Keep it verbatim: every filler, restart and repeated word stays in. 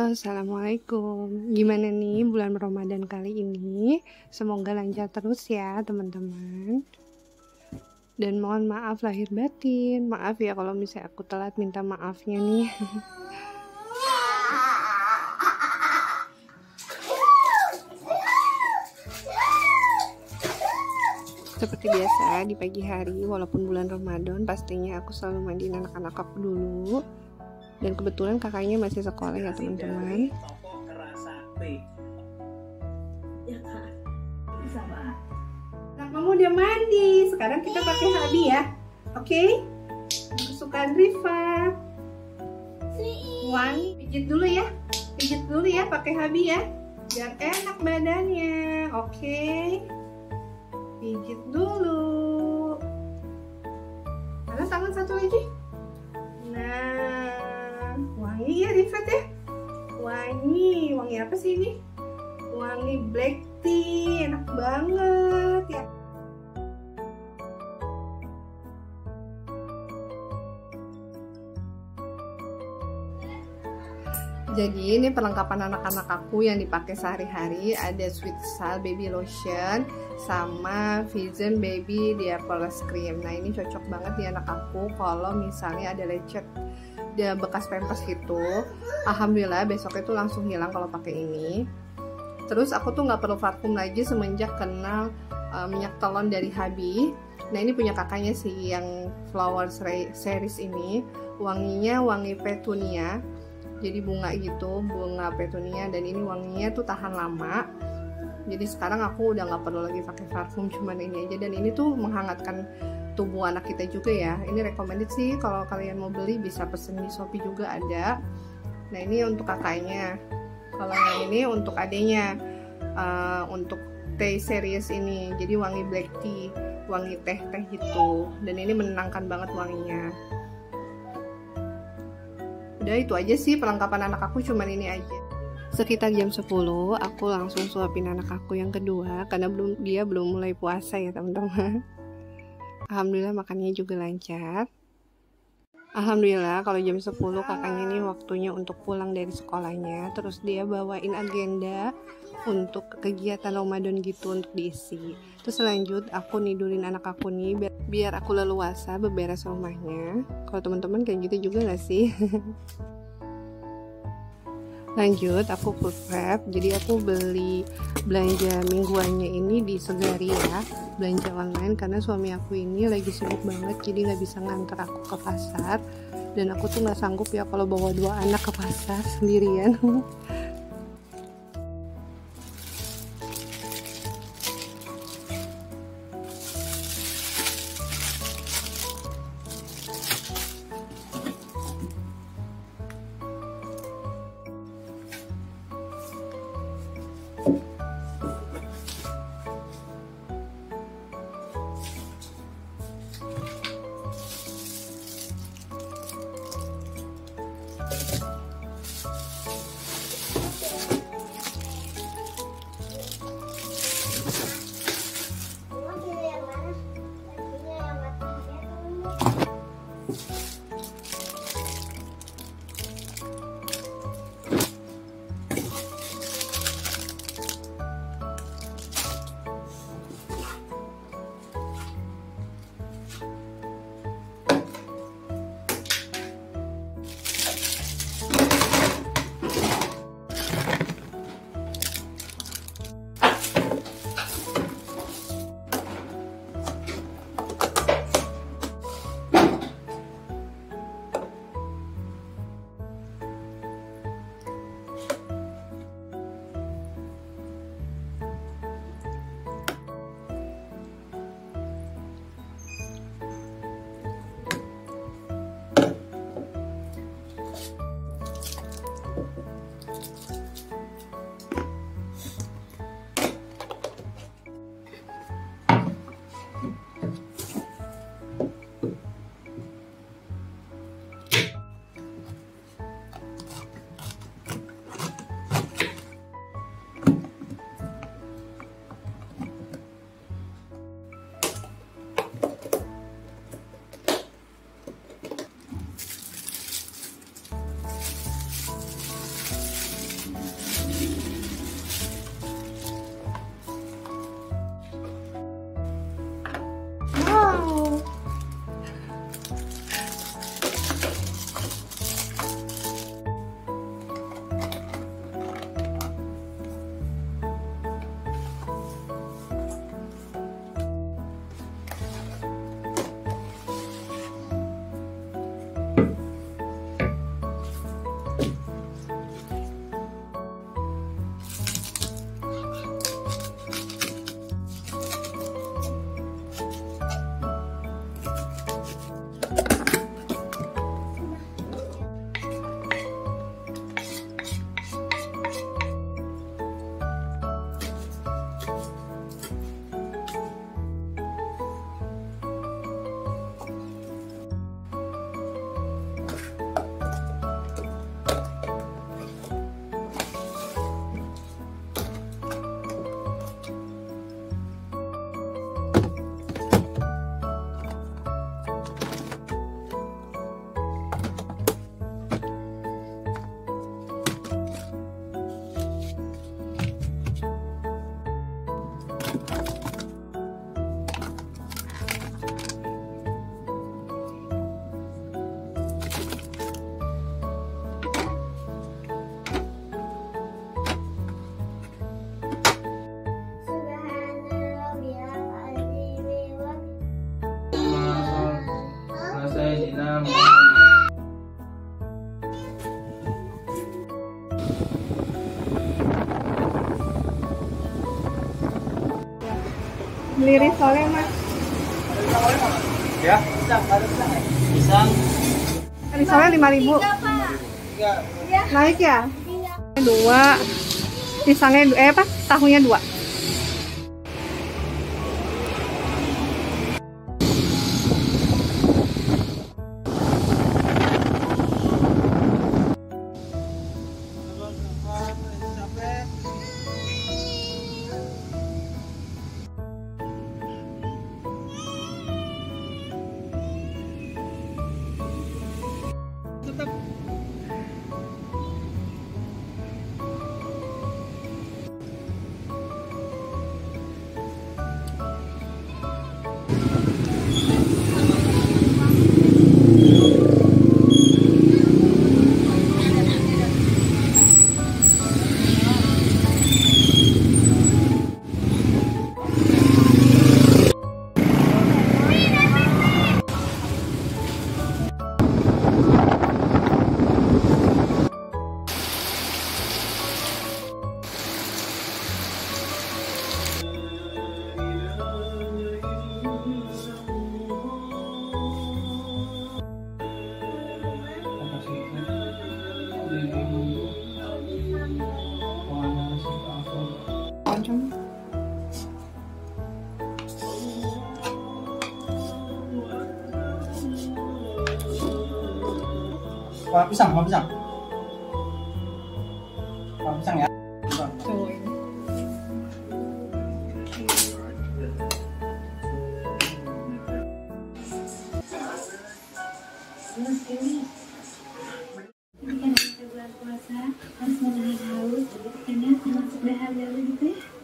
Halo, assalamualaikum. Gimana nih bulan Ramadan kali ini? Semoga lancar terus ya teman-teman. Dan mohon maaf lahir batin. Maaf ya kalau misalnya aku telat, minta maafnya nih. Seperti biasa di pagi hari, walaupun bulan Ramadan, pastinya aku selalu mandiin anak-anak aku dulu. Dan kebetulan kakaknya masih sekolah ya teman-teman. Nah, kamu udah mandi. Sekarang kita pakai Habi ya. Oke? Okay? Kesukaan Rifa. Wangi. Pijit dulu ya. Pijit dulu ya pakai Habi ya. Biar enak badannya. Oke? Okay? Pijit dulu. Mana tangan satu lagi? Nah. Wangi ya Rifat ya. Wangi. Wangi apa sih ini? Wangi black tea. Enak banget ya. Jadi ini perlengkapan anak-anak aku yang dipakai sehari-hari. Ada Sweet Salt Baby Lotion sama Vision Baby Diapolous Cream. Nah ini cocok banget di anak aku kalau misalnya ada lecet, dia bekas pampers gitu. Alhamdulillah besok itu langsung hilang kalau pakai ini. Terus aku tuh nggak perlu parfum lagi semenjak kenal uh, minyak telon dari Habi. Nah ini punya kakaknya sih yang Flower Series ini. Wanginya wangi petunia, jadi bunga gitu, bunga petunia, dan ini wanginya tuh tahan lama. Jadi sekarang aku udah nggak perlu lagi pakai parfum, cuman ini aja. Dan ini tuh menghangatkan tubuh anak kita juga ya. Ini recommended sih, kalau kalian mau beli bisa pesen di Shopee juga ada. Nah ini untuk kakaknya. Kalau yang ini untuk adenya, uh, untuk Tea Series ini. Jadi wangi black tea, wangi teh-teh gitu. Dan ini menenangkan banget wanginya. Udah itu aja sih perlengkapan anak aku, cuman ini aja. Sekitar jam sepuluh aku langsung suapin anak aku yang kedua karena belum dia belum mulai puasa ya teman-teman. Alhamdulillah makannya juga lancar. Alhamdulillah kalau jam sepuluh kakaknya ini waktunya untuk pulang dari sekolahnya. Terus dia bawain agenda untuk kegiatan Ramadan gitu untuk diisi. Terus lanjut aku nidurin anak aku nih biar, biar aku leluasa beberes rumahnya. Kalau teman-teman kayak gitu juga gak sih? Lanjut aku food prep. Jadi aku beli belanja mingguannya ini di Segari ya, belanja online karena suami aku ini lagi sibuk banget, jadi nggak bisa nganter aku ke pasar. Dan aku tuh nggak sanggup ya kalau bawa dua anak ke pasar sendirian. Beli risolnya mas. Ya. Pisang. Risolnya lima ribu. Naik ya? Dua. Pisangnya eh apa? Tahunya dua. Warna pisang, warna pisang. Warna pisang ya. Tuh ini. Bulan puasa harus menahan haus, jadi kenyang termasuk dahaga gitu ya.